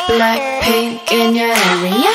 Blackpink in your area.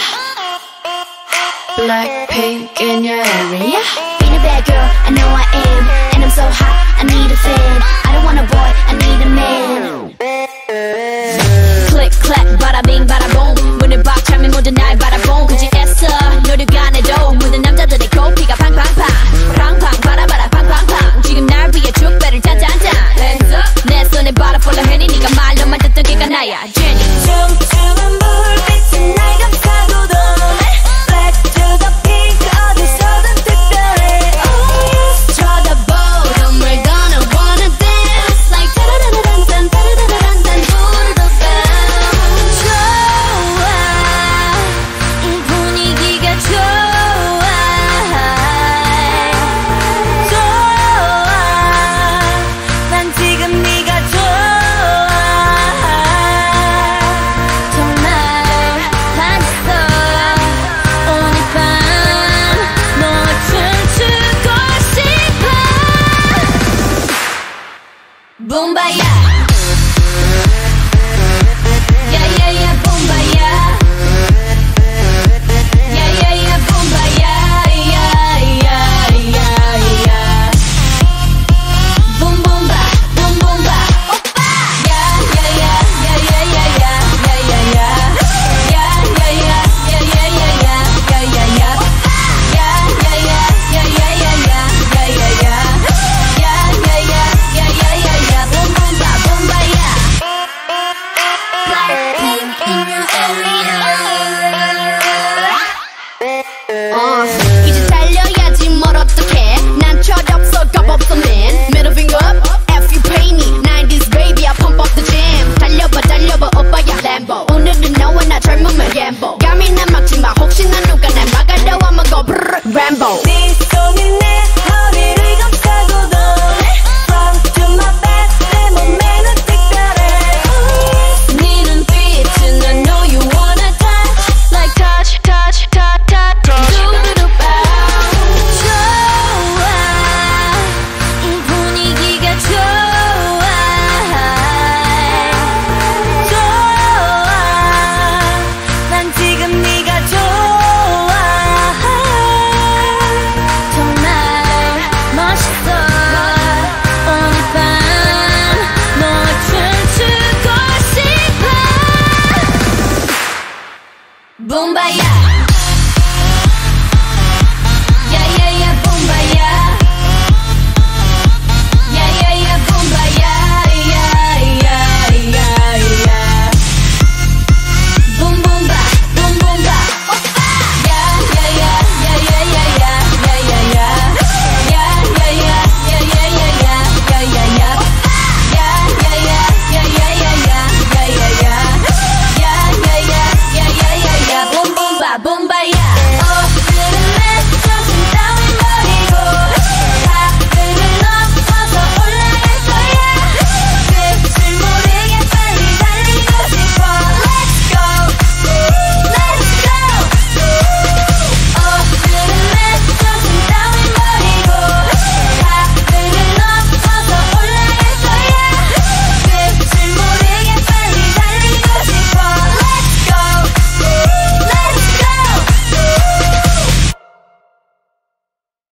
Blackpink in your area. Being a bad girl, I know I am. And I'm so hot, I need a fan. I don't want a boy, I need a man. Click, clack, bada bing, bada boom. 문을 박 차면 모든 날 바라본 굳이 애써 노력 안 해도 모든 남자들의 코피가 팡팡팡 팡팡 바라바라 팡팡팡 지금 날 위해 축배를 짠짠짠 내 손에 바라 폴라 해니 네가 말로만 듣던 걔가 나야 제니 춤추는 불빛이 날 감싸고도 Black to the pink 어디서든 특별해 Oh yes 쳐다보던 we're gonna wanna dance Like 따라라란딴 따라라란딴 부르던 밤 좋아 이 분위기가 좋아 난 지금 네가 좋아 정말 반했어 오늘 밤 너와 춤추고 싶어 붐바야 야야야 붐바야 야야야 붐바야 야야야야 붐붐바 붐붐바 오빠 야야야 야야야야 야야야 야야야 야야야야 야야야 야야야 야야야야 야야야 야야야 야야야야 붐붐바 붐바야 Blackpink in your area 이제 달려야지 뭘 어떡해 난 철없어 겁없어 man Middle finger up if you pay me 90s baby I pump up the jam 달려봐 달려봐 오빠야 Lambo 오늘은 너와 나 젊음을 gamble 감히 난 막지마 혹시나 누가 날 막아도 I'ma go brrr Rambo